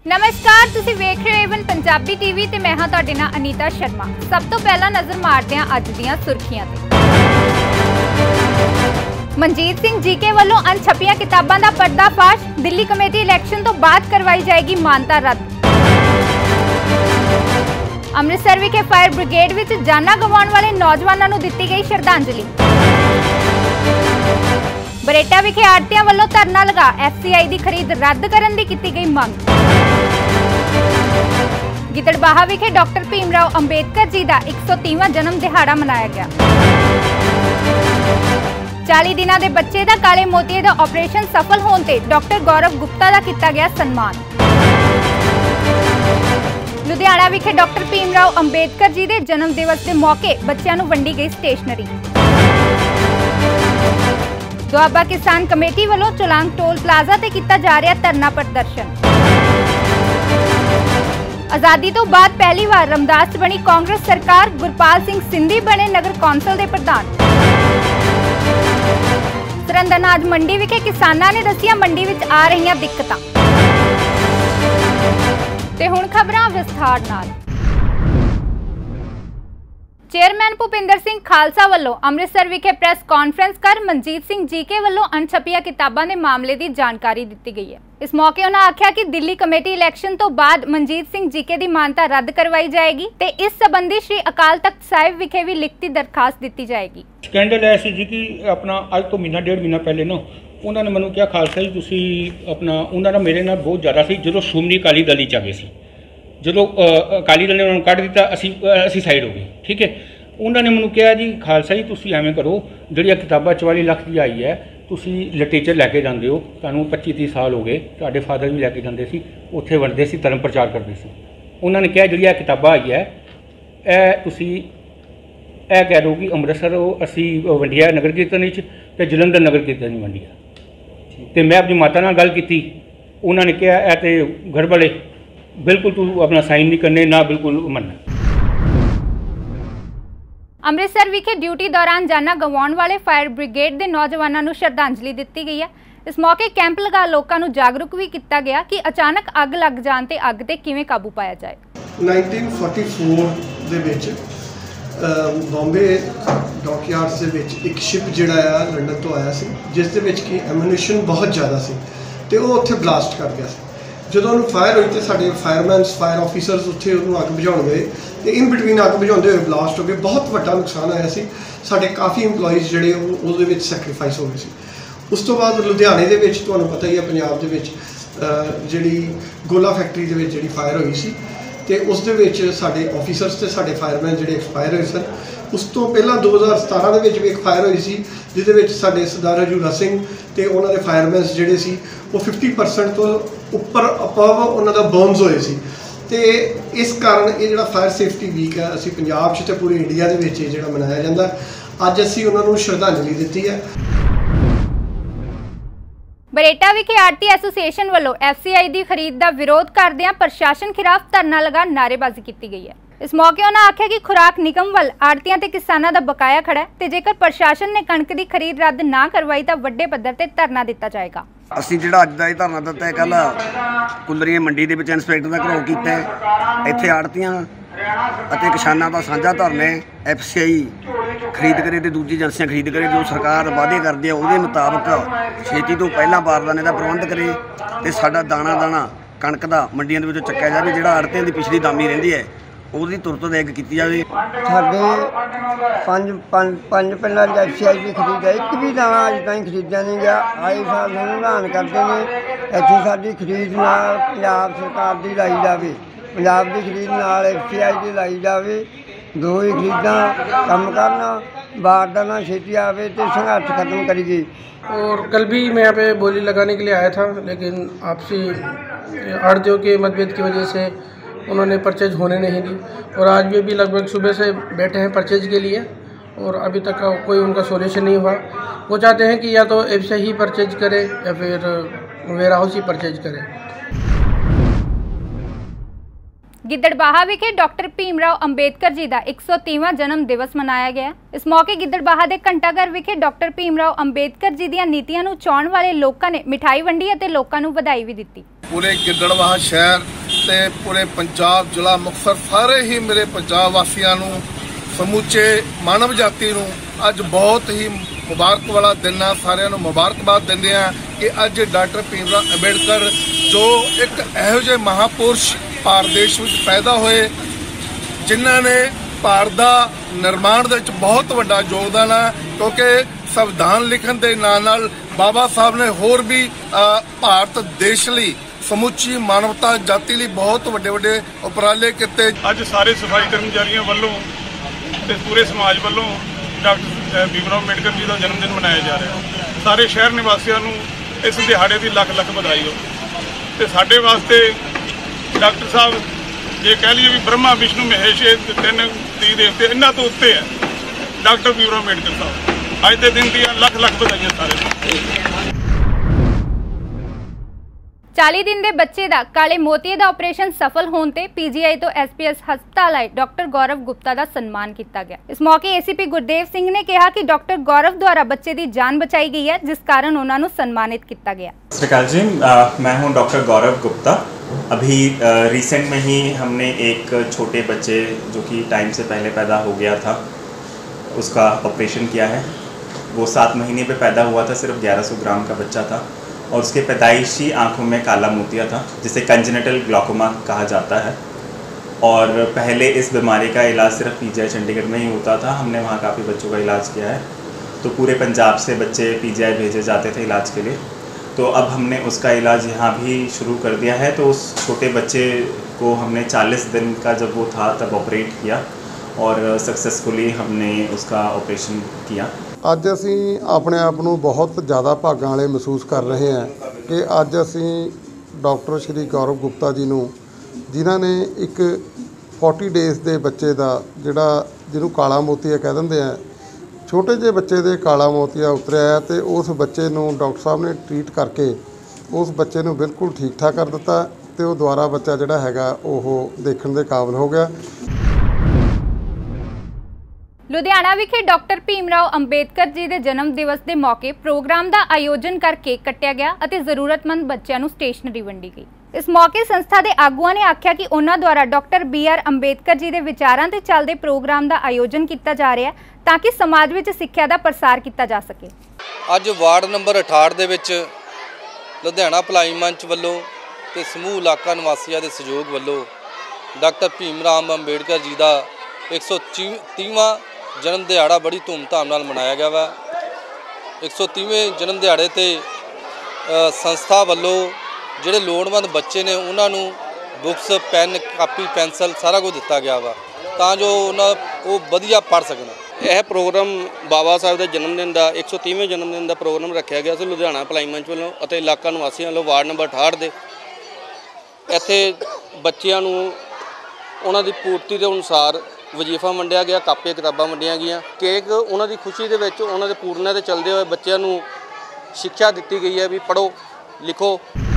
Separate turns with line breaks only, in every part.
नमस्कार, तुसी वेख रहे हो एवन पंजाबी टीवी ते मैं हां तुहाडे नाल अनीता शर्मा। सब तो पहला नज़र मारते हैं अज दीयां सुर्खियां ते। मनजीत सिंह जीके वालों अनछपियां किताबां दा पर्दाफाश। दिल्ली कमेटी इलैक्शन तो बाद करवाई जाएगी मानता रद्द। अमृतसर विखे फायर ब्रिगेड विच जाना गवाउण वाले नौजवानों नूं दित्ती गई श्रद्धांजलि। बरेटा विखे आड़तियां वालों धरना लगा FCI दी खरीद रद्द करन दी कीती गई मंग। गिदड़बाहा विखे डॉक्टर भीमराव अंबेडकर जी का 130वां जन्म दिहाड़ा मनाया गया। 40 दिनों के बच्चे का काले मोतिये का ऑपरेशन सफल होने ते डॉक्टर गौरव गुप्ता का किया गया सन्मान। लुधियाना विखे डॉक्टर भीमराव अंबेडकर जी के जन्म दिवस के मौके बच्चों को वंडी गई स्टेशनरी। दुआबा किसान कमेटी वालों चुलांग टोल प्लाजा ते किया जा रहा धरना प्रदर्शन। आजादी तो बाद पहली बार रमदास च बनी कांग्रेस सरकार। गुरपाल सिंह सिंधी बने नगर कौंसल के प्रधान। सरहद अनाज मंडी विखे किसानां ने दसिया मंडी विच आ रही दिक्कतां। ते हुण खबरां विस्तार नाल। चेयरमैन भूपिंदर सिंह खालसा वालों अमृतसर विखे प्रेस कॉन्फ्रेंस कर मनजीत सिंह जीके वालों अनछपिया किताबां के मामले की जानकारी दी गई है। इस मौके उन्होंने आख्या कि दिल्ली कमेटी इलैक्शन तो बाद मनजीत सिंह जीके की मानता रद्द करवाई जाएगी ते इस संबंधी श्री अकाल तख्त साहिब विखे भी लिखती दरखास्त दी जाएगी।
स्कैंडल ऐसी जी कि अपना अज तो महीना डेढ़ महीना पहले ना उन्होंने मैंने कहा खालसा जी तुसी अपना उन्होंने मेरे नाल बहुत ज़्यादा सी जो श्रोमणी अकाली दल ही आ गए सी। जो अकाली दल ने उन्होंने कढ़ दिता असी साइड हो गए। ठीक है, उन्होंने मैंने कहा जी खालसा जी तुसी एवें करो जिहड़ियां किताबां 44 लाख की आई है तुसी लिटरेचर लैके जाते हो। तुहानूं 25-30 साल हो गए, तुहाडे फादर भी लैके जाते सी, उत्थे वंडदे सी, धर्म प्रचार करते सी। उन्होंने कहा जिहड़ी किताबां आई है ए तुसी ए कह दो कि अमृतसर असी वंडिया नगर कीर्तन ते जलंधर नगर कीर्तन वंडिया। तो मैं अपनी माता नाल गल की, उन्होंने कहा ए ते गड़बड़े बिल्कुल तू अपना साइन नहीं करने ना बिल्कुल मनना।
अमृतसर विखे ड्यूटी दौरान जाना गवाउण वाले फायर ब्रिगेड के नौजवानों को श्रद्धांजलि दी गई है। इस मौके कैंप लगा लोगों को जागरूक भी किया गया कि अचानक अग लग जाने ते अग ते किवें काबू पाया जाए।
1944 दे विच बॉम्बे डॉकयार्ड्स दे विच एक शिप जिहड़ा आ लंडन तो आया सी जिस दे विच कि एम्यूनिशन बहुत ज़्यादा सी ते वो उत्थे ब्लास्ट कर गया सी। ਜਦੋਂ ਉਹਨੂੰ ਫਾਇਰ ਹੋਈ ਤੇ ਸਾਡੇ ਫਾਇਰਮੈਨਸ फायर ऑफिसर्स ਉੱਥੇ ਉਹਨੂੰ ਅੱਗ ਬੁਝਾਉਣ ਗਏ ਤੇ ਇਨ ਬਿਟਵੀਨ ਅੱਗ ਬੁਝਾਉਂਦੇ ਹੋਏ ਬਲਾਸਟ ਹੋ ਗਏ। ਬਹੁਤ ਵੱਡਾ ਨੁਕਸਾਨ ਆਇਆ ਸੀ। ਸਾਡੇ ਕਾਫੀ EMPLOYEES ਜਿਹੜੇ ਉਹਦੇ ਵਿੱਚ ਸੈਕਰੀਫਾਈਸ ਹੋ ਗਏ ਸੀ। ਉਸ ਤੋਂ ਬਾਅਦ ਲੁਧਿਆਣੇ ਦੇ ਵਿੱਚ ਤੁਹਾਨੂੰ ਪਤਾ ਹੀ ਹੈ ਪੰਜਾਬ ਦੇ ਵਿੱਚ ਜਿਹੜੀ ਗੋਲਾ ਫੈਕਟਰੀ ਦੇ ਵਿੱਚ ਜਿਹੜੀ ਫਾਇਰ ਹੋਈ ਸੀ ਤੇ ਉਸ ਦੇ ਵਿੱਚ ਸਾਡੇ ਆਫੀਸਰਸ ਤੇ ਸਾਡੇ ਫਾਇਰਮੈਨ ਜਿਹੜੇ ਐਕਸਪਾਇਰ ਹੋਏ ਸਨ। ਉਸ ਤੋਂ ਪਹਿਲਾਂ 2017 ਦੇ ਵਿੱਚ ਵੀ ਇੱਕ ਫਾਇਰ ਹੋਈ ਸੀ ਜਿਹਦੇ ਵਿੱਚ ਸਾਡੇ ਸਰਦਾਰ ਹਜੂਰਾ ਸਿੰਘ ਤੇ ਉਹਨਾਂ ਦੇ ਫਾਇਰਮੈਨਸ ਜਿਹੜੇ ਸੀ ਉਹ 50% ਤੋਂ ਉੱਪਰ ਅਪਵ ਉਹਨਾਂ ਦਾ ਬਰਨਸ ਹੋਏ ਸੀ। ਤੇ ਇਸ ਕਾਰਨ ਇਹ ਜਿਹੜਾ ਫਾਇਰ ਸੇਫਟੀ ਵੀਕ ਹੈ ਅਸੀਂ ਪੰਜਾਬ 'ਚ ਤੇ ਪੂਰੀ ਇੰਡੀਆ ਦੇ ਵਿੱਚ ਜਿਹੜਾ ਮਨਾਇਆ ਜਾਂਦਾ। ਅੱਜ ਅਸੀਂ ਉਹਨਾਂ ਨੂੰ ਸ਼ਰਧਾਂਜਲੀ ਦਿੱਤੀ ਹੈ।
बरेटा विखे आड़ती एसोसीएशन वालों FCI की खरीद का विरोध करदे प्रशासन खिलाफ धरना लगा नारेबाजी की गई है। इस मौके उन्होंने आख्या कि खुराक निगम वाल आड़तियां ते किसानां दा बकाया खड़ा है ते जेकर प्रशासन ने कणक की खरीद रद्द ना करवाई तो वड्डे पद्धर ते धरना दिता जाएगा।
ਅਸੀਂ ਜਿਹੜਾ ਅੱਜ ਦਾ ਇਹ ਧਰਨਾ ਦਿੱਤਾ ਹੈ ਕੱਲ ਕੁਲਰੀਆਂ ਮੰਡੀ ਦੇ ਵਿੱਚ ਇੰਸਪੈਕਟਰ ਦਾ ਘਰੋਂ ਕੀਤਾ ਹੈ। ਇੱਥੇ ਆੜਤੀਆਂ ਅਤੇ ਕਿਸਾਨਾਂ ਦਾ ਸਾਂਝਾ ਧਰਨਾ FCI ਖਰੀਦ ਕਰੇ ਤੇ ਦੂਜੀ ਏਜੰਸੀਆਂ ਖਰੀਦ ਕਰੇ। ਜੋ ਸਰਕਾਰ ਵਾਅਦੇ ਕਰਦੀ ਹੈ ਉਹਦੇ ਮੁਤਾਬਕ ਛੇਤੀ ਤੋਂ ਪਹਿਲਾਂ ਬਾਰਦਾਨੇ ਦਾ ਪ੍ਰਬੰਧ ਕਰੇ ਤੇ ਸਾਡਾ ਦਾਣਾ ਦਾਣਾ ਕਣਕ ਦਾ ਮੰਡੀਆਂ ਦੇ ਵਿੱਚੋਂ ਚੱਕਿਆ ਜਾਵੇ। ਜਿਹੜਾ ਆੜਤੀਆਂ ਦੀ ਪਿਛਲੀ ਦਾਮੀ ਰਹਿੰਦੀ ਹੈ ਉਹਦੀ ਤੁਰਤ ਅਦਾਇਗੀ ਕੀਤੀ ਜਾਵੇ।
ਸਾਡੇ ਪੰਜ ਪਿੰਡਾਂ 'ਚ FCI ਦੀ ਖਰੀਦ ਹੈ। ਇੱਕ ਵੀ ਦਾਣਾ ਅਜੇ ਤਾਈਂ ਖਰੀਦਿਆ ਨਹੀਂ ਗਿਆ। ਆਏ ਸਾਲ ਸਾਨੂੰ ਐਲਾਨ ਕਰਦੇ ਨੇ ਇੱਥੇ ਸਾਡੀ ਖਰੀਦ ਨਾਲ ਪੰਜਾਬ ਸਰਕਾਰ ਦੀ ਲਾਈ ਜਾਵੇ, ਪੰਜਾਬ ਦੀ ਖਰੀਦ ਨਾਲ FCI ਦੀ ਲਾਈ ਜਾਵੇ। ਦੋ ही खरीदा कम करना बारदाना छेती आवे तो संघर्ष खत्म करिए।
और कल भी मैं यहाँ पे बोली लगाने के लिए आया था लेकिन आपसी आड़तियों के मतभेद की वजह से उन्होंने परचेज होने नहीं दी। और आज भी अभी लगभग सुबह से बैठे हैं परचेज के लिए और अभी तक का कोई उनका सोल्यूशन नहीं हुआ। वो चाहते हैं कि या तो FCI ही परचेज करे या फिर वेयर हाउस ही परचेज करे।
गिद्दड़बाहा विखे डॉक्टर भीमराव अंबेडकर जी का 130वां जन्म दिवस मनाया गया। इस मौके गिद्दड़बाहा के घंटाघर विखे डॉक्टर भीमराव अंबेडकर जी दी नीतियां नूं चाहण वाले लोकां ने मिठाई वंडी अते लोकां नूं वधाई भी दित्ती।
पूरे गिद्दड़बाहा शहर ते पूरे पंजाब जिला मुक्तसर सारे ही मेरे पंजाब वासियों नूं समूचे मानव जाति नूं अज बहुत ही मुबारक वाला दिन है। सारिਆਂ ਨੂੰ मुबारकबाद ਦਿੰਦੇ ਆ कि अज डॉक्टर भीमराव अंबेडकर जो एक ਇਹੋ ਜਿਹੇ महापुरुष ਭਾਰਤ ਦੇਸ਼ ਵਿੱਚ पैदा होए जिन्हों ने ਭਾਰਤ ਦਾ निर्माण ਦੇ ਵਿੱਚ बहुत ਵੱਡਾ योगदान है, क्योंकि संविधान लिखण ਦੇ ਨਾਲ बाबा साहब ने होर भी भारत देश ਲਈ समूची मानवता जाति ਲਈ बहुत ਵੱਡੇ उपराले किए।
अज सारे सफाई कर्मचारियों वालों ते पूरे समाज वालों डॉक्टर भीमराव अंबेडकर जी का जन्मदिन मनाया जा रहा है। सारे शहर निवासियों को इस दिहाड़े की लख लख बधाई हो। तो साढ़े वास्ते डॉक्टर साहब ये कह लीए भी ब्रह्मा विष्णु महेश तीन दी देवते इन्हों तो उत्ते है डॉक्टर भीमराव अंबेडकर साहब। अज के दिन दी लख लख बधाइयां सारे।
40 दिन के बच्चे का काले मोतिये का ऑपरेशन सफल होने ते पीजीआई तो एसपीएस हस्पताल आए डॉक्टर गौरव गुप्ता का सन्मान किया गया। इस मौके एसीपी गुरदेव सिंह ने कहा कि डॉक्टर गौरव द्वारा बच्चे की जान बचाई गई है, जिस कारण उन्होंने सम्मानित किया गया।
सत श्री अकाल जी, मैं हूं डॉक्टर गौरव गुप्ता। अभी रिसेंट में ही हमने एक छोटे बच्चे जो कि टाइम से पहले पैदा हो गया था उसका ऑपरेशन किया है। वो 7 महीने पे पैदा हुआ था, सिर्फ 1100 ग्राम का बच्चा था और उसके पैदाइशी आँखों में काला मोतिया था जिसे कंजेनिटल ग्लॉकोमा कहा जाता है। और पहले इस बीमारी का इलाज सिर्फ पीजीआई चंडीगढ़ में ही होता था। हमने वहाँ काफ़ी बच्चों का इलाज किया है, तो पूरे पंजाब से बच्चे पीजीआई भेजे जाते थे इलाज के लिए। तो अब हमने उसका इलाज यहाँ भी शुरू कर दिया है। तो उस छोटे बच्चे को हमने 40 दिन का जब वो था तब ऑपरेट किया और सक्सेसफुली हमने उसका ऑपरेशन किया।
ਅੱਜ ਅਸੀਂ ਆਪਣੇ ਆਪ ਨੂੰ ਬਹੁਤ ਜ਼ਿਆਦਾ ਭਾਗਾਂ ਵਾਲੇ ਮਹਿਸੂਸ ਕਰ ਰਹੇ ਹਾਂ ਕਿ ਅੱਜ ਅਸੀਂ ਡਾਕਟਰ ਸ਼੍ਰੀ ਗੌਰਵ ਗੁਪਤਾ ਜੀ ਨੂੰ, ਜਿਨ੍ਹਾਂ ਨੇ ਇੱਕ 40 ਡੇਜ਼ ਦੇ ਬੱਚੇ ਦਾ ਜਿਹਨੂੰ ਕਾਲਾ ਮੋਤੀਆ ਕਹਿ ਦਿੰਦੇ ਆ, ਛੋਟੇ ਜਿਹੇ ਬੱਚੇ ਦੇ ਕਾਲਾ ਮੋਤੀਆ ਉਤਰਿਆ ਤੇ ਉਸ ਬੱਚੇ ਨੂੰ ਡਾਕਟਰ ਸਾਹਿਬ ਨੇ ਟ੍ਰੀਟ ਕਰਕੇ ਉਸ ਬੱਚੇ ਨੂੰ ਬਿਲਕੁਲ ਠੀਕ ਠਾਕ ਕਰ ਦਿੱਤਾ ਤੇ ਉਹ ਦੁਬਾਰਾ ਬੱਚਾ ਜਿਹੜਾ ਹੈਗਾ ਉਹ ਦੇਖਣ ਦੇ ਕਾਬਿਲ ਹੋ ਗਿਆ।
लुधियाना विखे डॉक्टर भीमराव अंबेडकर जी के जन्म दिवस के मौके प्रोग्राम का आयोजन कर केक कट्टिया गया और जरूरतमंद बच्चों को स्टेशनरी वंडी गई। इस मौके संस्था के आगुआ ने आख्या कि उन्होंने द्वारा डॉक्टर BR अंबेडकर जी के विचारों से चलते प्रोग्राम का आयोजन किया जा रहा है ताकि समाज में सिक्ख्या का प्रसार किया जा सके।
अज वार्ड नंबर 68 के विच लुधियाना भलाई मंच वालों ते समूह इलाका निवासियों के सहयोग वालों डॉक्टर भीमराव अंबेडकर जी का 130वां जन्म दिहाड़ा बड़ी धूमधाम नाल मनाया गया वा। 130वें जन्म दिहाड़े ते संस्था वालों जिहड़े लोड़वंद बच्चे ने उन्होंने बुक्स पैन कापी पेंसिल सारा कुछ दिता गया वा तां जो वो वधिया पढ़ सकन। यह प्रोग्राम बाबा साहब के जन्मदिन का 130वें जन्मदिन का प्रोग्राम रखा गया सी लुधियाना भलाई मंच वालों और इलाका निवासियों वालों वार्ड नंबर 68 के। इत्थे बच्चों नूं उन्हां दी पूर्ति के अनुसार वजीफा वंडिया गया, कापियां किताबां वंडिया गई, केक उन्हां दी खुशी दे विच उन्हां दे पूरने ते चलदे होए बच्चों नूं शिक्षा दी गई है भी पढ़ो लिखो।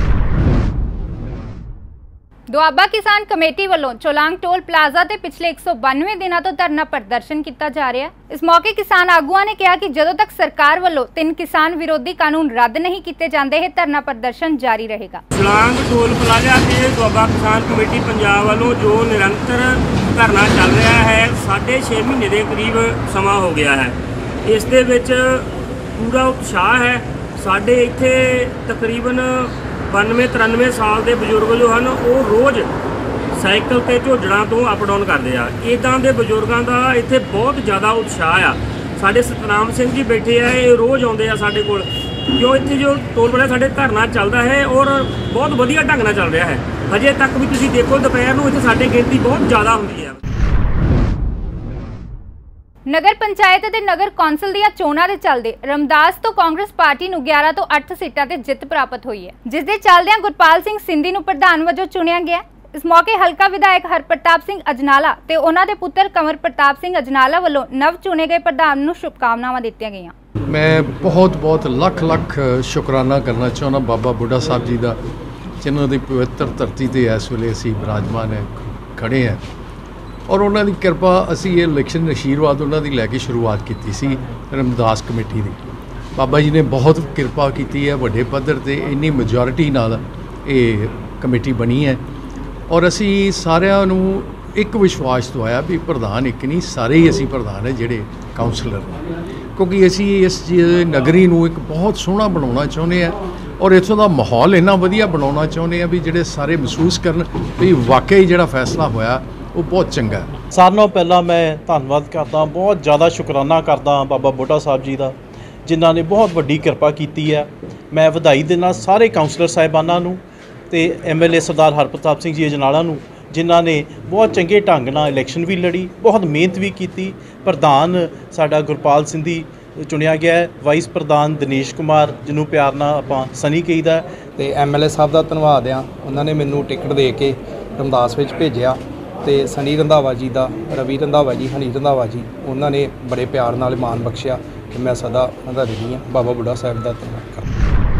दुआबा किसान कमेटी वालों चोलांग टोल प्लाजा ते पिछले 192 दिनों तो धरना प्रदर्शन किया जा रहा है। इस मौके किसान आगुआ ने कहा कि जदों तक सरकार वालों 3 किसान विरोधी कानून रद्द नहीं किए जाते हैं धरना प्रदर्शन जारी रहेगा।
चोलांग टोल प्लाजा से दुआबा किसान कमेटी पंजाब वालों जो निरंतर धरना चल रहा है 6.5 महीने के करीब समा हो गया है। इस दे विच पूरा उत्साह है। साडे इत्थे तकरीबन 92-93 साल के बजुर्ग जो हैं वो रोज़ साइकिल ते झोजड़ा तो अप डाउन करते हैं। इदां दे बजुर्गों का इत्थे बहुत ज़्यादा उत्साह आ। साडे सतनाम सिंह जी बैठे हैं, ये रोज़ आउंदे आ साडे कोल, क्यों इत्थे जो टोल प्लाजा साडे धरना चलता है और बहुत वधिया ढंग नाल चल रहा है। हजे तक भी तुसीं देखो दोपहर नूं इत्थे साडे गिनती बहुत ज़्यादा हुंदी है।
नगर पंचायत ते नगर कौंसल ਦੀਆਂ ਚੋਣਾਂ ਦੇ ਚੱਲਦੇ ਰਮਦਾਸ ਤੋਂ ਕਾਂਗਰਸ ਪਾਰਟੀ ਨੂੰ 11 ਤੋਂ 8 ਸੀਟਾਂ ਤੇ ਜਿੱਤ ਪ੍ਰਾਪਤ ਹੋਈ ਹੈ, ਜਿਸ ਦੇ ਚੱਲਦਿਆਂ ਗੁਰਪਾਲ ਸਿੰਘ ਸਿੰਧੀ ਨੂੰ ਪ੍ਰਧਾਨ ਵਜੋਂ ਚੁਣਿਆ ਗਿਆ। ਇਸ ਮੌਕੇ ਹਲਕਾ ਵਿਧਾਇਕ ਹਰਪ੍ਰਤਾਪ ਸਿੰਘ ਅਜਨਾਲਾ ਤੇ ਉਹਨਾਂ ਦੇ ਪੁੱਤਰ ਕੰਵਰ ਪ੍ਰਤਾਪ ਸਿੰਘ ਅਜਨਾਲਾ ਵੱਲੋਂ ਨਵ ਚੁਣੇ ਗਏ ਪ੍ਰਧਾਨ ਨੂੰ ਸ਼ੁਭਕਾਮਨਾਵਾਂ ਦਿੱਤੀਆਂ ਗਈਆਂ।
ਮੈਂ ਬਹੁਤ ਲੱਖ ਸ਼ੁਕਰਾਨਾ ਕਰਨਾ ਚਾਹੁੰਦਾ ਬਾਬਾ ਬੁੱਢਾ ਸਾਹਿਬ ਜੀ ਦਾ, ਜਿਨ੍ਹਾਂ ਦੀ ਪਵਿੱਤਰ ਧਰਤੀ ਤੇ ਇਸ ਵੇਲੇ ਅਸੀਂ ਬਿਰਾਜਮਾਨ ਹੈ। खड़े हैं और उन्हों की किरपा असी ये इलैक्शन आशीर्वाद उन्होंने लैके शुरुआत की सी रमदास कमेटी की। बाबा जी ने बहुत किरपा की है, वड्डे पद्धर ते इन्नी मेजोरिटी नाल ये कमेटी बनी है और असी सारिਆਂ ਨੂੰ एक विश्वास दवाया भी प्रधान एक नहीं, सारे ही असी प्रधान है जिहड़े काउंसलर, क्योंकि असी इस नगरी नूं एक बहुत सोहना बनाउणा चाहुंदे हैं और इत्थों का माहौल इन्ना वधिया बनाउणा चाहुंदे हैं भी जिहड़े सारे महसूस करन भी वाकई जिहड़ा फैसला होया वो बहुत चंगा है।
सारे नालों पहला मैं धन्नवाद करदा, बहुत ज़्यादा शुकराना करदा बाबा बुढ़ा साहब जी का, जिन्हां ने बहुत वड्डी किरपा की है। मैं वधाई देना सारे काउंसलर साहिबानां नूं ते MLA सरदार हरप्रताप सिंह जी अजनाला नूं, जिन्हां ने बहुत चंगे ढंग नाल इलैक्शन भी लड़ी, बहुत मेहनत भी की। प्रधान साडा गुरपाल सिंधी चुनिया गया है, वाइस प्रधान दिनेश कुमार जिन्हों प्यार नाल आपां सनी कहीदा,
ते MLA साहब का धन्नवाद आ, उन्होंने मैनू टिकट दे के रमदास विच भेजिया, ते सनी रंधावा जी का, रवि रंधावा जी, हनी रंधावा जी, उन्होंने बड़े प्यार नाल मान बख्शिया कि मैं सदा उन्होंने रही हाँ। बाबा बुढ़ा साहब का धन्नवाद करदा।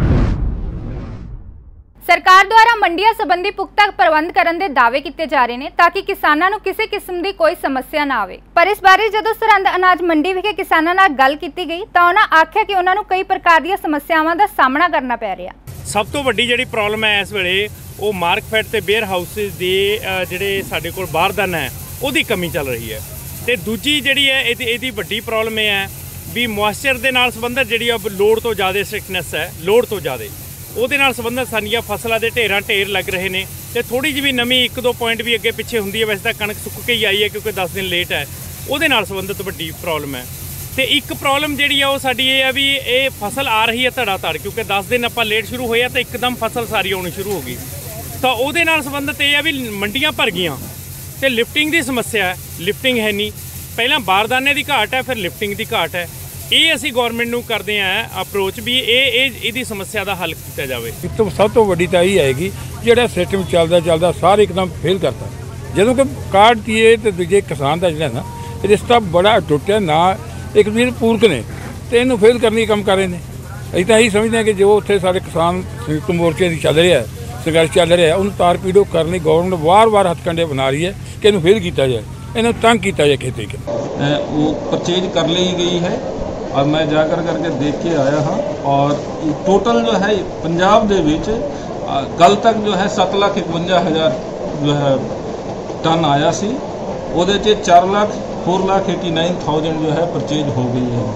सरकार द्वारा मंडियां संबंधी पुख्ता प्रबंध करने के दावे किए जा रहे हैं ताकि किसानों को किसी किस्म की कोई समस्या ना आवे। पर इस बारे जदों सरहंद अनाज मंडी विखे किसानों नाल गल की गई तो उन्होंने आख्या कि उन्होंने कई प्रकार दी समस्यावां का सामना करना पै रहा।
सब तो वड्डी जिहड़ी प्रॉब्लम है इस वेले वो मार्कफेड ते वेयर हाउसिस दे जिहड़े साडे कोल बारदाना है उहदी कमी चल रही है, ते दूजी जिहड़ी है इहदी वड्डी प्रॉब्लम है भी मॉइस्चर दे नाल संबंधित जिहड़ी लोड़ तो ज़्यादा स्ट्रिक्टनेस है, लोड़ तो ज़्यादा ਉਹਦੇ ਨਾਲ ਸੰਬੰਧਿਤ ਸਾਡੀਆਂ ਫਸਲਾਂ ਦੇ ਢੇਰ ਲੱਗ ਰਹੇ ਨੇ ਤੇ ਥੋੜੀ ਜਿਹੀ ਵੀ ਨਵੀਂ 1-2 ਪੁਆਇੰਟ ਵੀ ਅੱਗੇ ਪਿੱਛੇ ਹੁੰਦੀ ਹੈ। ਵੈਸੇ ਤਾਂ ਕਣਕ ਸੁੱਕ ਕੇ ਹੀ ਆਈ ਹੈ ਕਿਉਂਕਿ 10 ਦਿਨ ਲੇਟ ਹੈ, ਉਹਦੇ ਨਾਲ ਸੰਬੰਧਿਤ ਵੱਡੀ ਪ੍ਰੋਬਲਮ ਹੈ। ਤੇ ਇੱਕ ਪ੍ਰੋਬਲਮ ਜਿਹੜੀ ਆ ਉਹ ਸਾਡੀ ਇਹ ਆ ਵੀ ਇਹ ਫਸਲ ਆ ਰਹੀ ਹੈ ਧੜਾ ਕਿਉਂਕਿ 10 ਦਿਨ ਆਪਾਂ ਲੇਟ ਸ਼ੁਰੂ ਹੋਇਆ ਤਾਂ ਇੱਕਦਮ ਫਸਲ ਸਾਰੀ ਆਉਣੀ ਸ਼ੁਰੂ ਹੋ ਗਈ, ਤਾਂ ਉਹਦੇ ਨਾਲ ਸੰਬੰਧਿਤ ਇਹ ਆ ਵੀ ਮੰਡੀਆਂ ਭਰ ਗਈਆਂ ਤੇ ਲਿਫਟਿੰਗ ਦੀ ਸਮੱਸਿਆ ਹੈ, ਲਿਫਟਿੰਗ ਹੈ ਨਹੀਂ। ਪਹਿਲਾਂ ਬਾਰਦਾਨੇ ਦੀ ਘਾਟ ਹੈ, ਫਿਰ ਲਿਫਟਿੰਗ ਦੀ ਘਾਟ ਹੈ। ਇਹ ਅਸੀਂ ਗੌਰਮੈਂਟ ਨੂੰ ਕਰਦੇ ਆ ਅਪਰੋਚ ਵੀ ਇਹਦੀ ਸਮੱਸਿਆ ਦਾ ਹੱਲ ਕੀਤਾ ਜਾਵੇ।
ਇਸ ਤੋਂ ਸਭ ਤੋਂ ਵੱਡੀ ਤਾਂ ਇਹ ਆਏਗੀ ਜਿਹੜਾ ਸਿਸਟਮ ਚੱਲਦਾ ਸਾਰੇ ਇੱਕਦਮ ਫੇਲ ਕਰਤਾ, ਜਦੋਂ ਕਿ ਕਾਰਡ ਦੀਏ ਤੇ ਦੂਜੇ ਕਿਸਾਨ ਦਾ ਜਿਹੜਾ ਨਾ ਰਿਸ਼ਤਾ ਬੜਾ ਟੁੱਟਿਆ ਨਾ, ਇੱਕ ਦੂਜੇ ਪੂਰਕ ਨੇ ਤੇ ਇਹਨੂੰ ਫੇਲ ਕਰਨ ਦੀ ਕੰਮ ਕਰ ਰਹੇ ਨੇ। ਅਸੀਂ ਤਾਂ ਇਹੀ ਸਮਝਦੇ ਹਾਂ ਕਿ ਜੋ ਉੱਥੇ ਸਾਡੇ ਕਿਸਾਨ ਸੰਯੁਕਤ ਮੋਰਚੇ ਦੀ ਚੱਲ ਰਿਹਾ ਸੰਘਰਸ਼ ਚੱਲ ਰਿਹਾ ਉਹਨੂੰ ਤਾਰ ਪੀੜੋ ਕਰਨ ਲਈ ਗੌਰਮੈਂਟ ਵਾਰ-ਵਾਰ ਹੱਥਕੰਡੇ ਬਣਾ ਰਹੀ ਹੈ ਕਿ ਇਹਨੂੰ ਫੇਲ ਕੀਤਾ ਜਾਏ, ਇਹਨੂੰ ਤੰਗ ਕੀਤਾ ਜਾए खेती के।
वो परचेज कर ली गई है और मैं जाकर करके देख के आया हाँ, और टोटल जो है पंजाब दे विच कल तक जो है 7,51,000 जो है टन आया सी, ਉਹਦੇ 'ਚ 4,04,89,000 जो है परचेज हो गई है।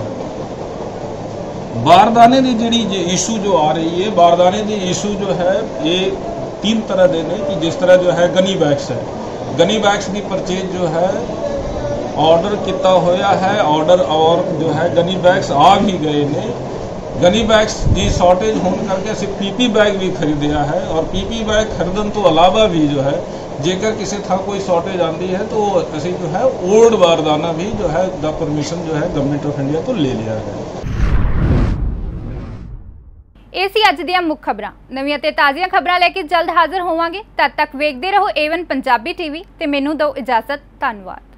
बारदाने की जी इशू जो आ रही है, बारदाने की इशू जो है ये 3 तरह के ने कि जिस तरह जो है गनी बैग्स है, गनी बैग्स की परचेज जो है ऑर्डर किया होया है, ऑर्डर और जो है गनी बैग्स आ भी गए ने। गनी बैग्स की शॉर्टेज होने करके असी PP बैग भी खरीदया है और PP बैग खरीदन तो अलावा भी जो है जेकर किसी था कोई शॉर्टेज आती है तो असी जो है ओल्ड बारदाना भी जो है द परमिशन जो है गवर्नमेंट ऑफ इंडिया तो ले लिया है।
ਇਹ ਸੀ ਅੱਜ ਦੀਆਂ ਮੁੱਖ ਖਬਰਾਂ। ਨਵੀਆਂ ਤੇ ਤਾਜ਼ੀਆਂ ਖਬਰਾਂ ਲੈ ਕੇ ਜਲਦ ਹਾਜ਼ਰ ਹੋਵਾਂਗੇ। ਤਦ ਤੱਕ ਵੇਖਦੇ ਰਹੋ A1 ਪੰਜਾਬੀ TV ਤੇ ਮੈਨੂੰ ਦਿਓ ਇਜਾਜ਼ਤ। ਧੰਨਵਾਦ।